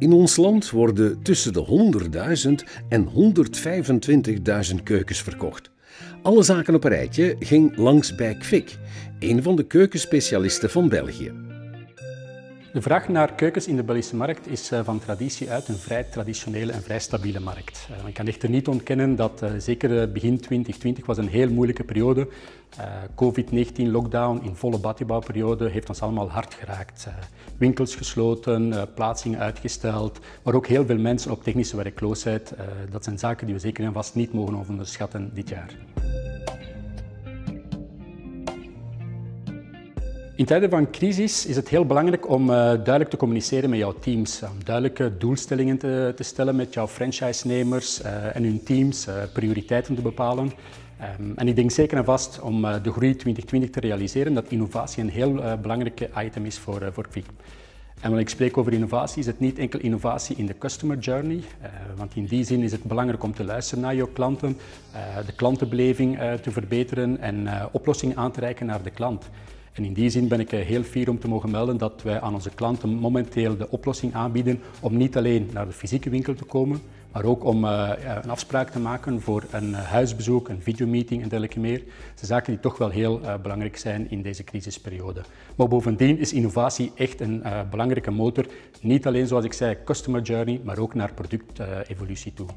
In ons land worden tussen de 100.000 en 125.000 keukens verkocht. Alle zaken op een rijtje ging langs bij Kwik, een van de keukenspecialisten van België. De vraag naar keukens in de Belgische markt is van traditie uit een vrij traditionele en vrij stabiele markt. Ik kan echter niet ontkennen dat zeker begin 2020 was een heel moeilijke periode. COVID-19 lockdown in volle badgebouwperiode heeft ons allemaal hard geraakt. Winkels gesloten, plaatsingen uitgesteld, maar ook heel veel mensen op technische werkloosheid. Dat zijn zaken die we zeker en vast niet mogen onderschatten dit jaar. In tijden van crisis is het heel belangrijk om duidelijk te communiceren met jouw teams, om duidelijke doelstellingen te stellen met jouw franchise-nemers en hun teams, prioriteiten te bepalen. En ik denk zeker en vast om de groei 2020 te realiseren dat innovatie een heel belangrijke item is voor Kwik. En wanneer ik spreek over innovatie, is het niet enkel innovatie in de customer journey, want in die zin is het belangrijk om te luisteren naar jouw klanten, de klantenbeleving te verbeteren en oplossingen aan te reiken naar de klant. En in die zin ben ik heel fier om te mogen melden dat wij aan onze klanten momenteel de oplossing aanbieden om niet alleen naar de fysieke winkel te komen, maar ook om een afspraak te maken voor een huisbezoek, een videomeeting en dergelijke meer. Dat zijn zaken die toch wel heel belangrijk zijn in deze crisisperiode. Maar bovendien is innovatie echt een belangrijke motor, niet alleen zoals ik zei customer journey, maar ook naar productevolutie toe.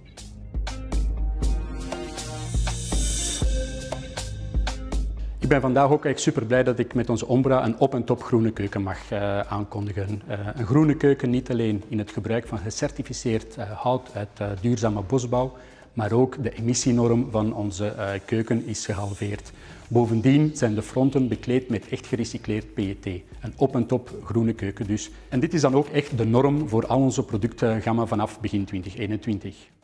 Ik ben vandaag ook echt super blij dat ik met onze Ombra een op-en-top groene keuken mag aankondigen. Een groene keuken niet alleen in het gebruik van gecertificeerd hout uit duurzame bosbouw, maar ook de emissienorm van onze keuken is gehalveerd. Bovendien zijn de fronten bekleed met echt gerecycleerd PET. Een op-en-top groene keuken dus. En dit is dan ook echt de norm voor al onze productgamma vanaf begin 2021.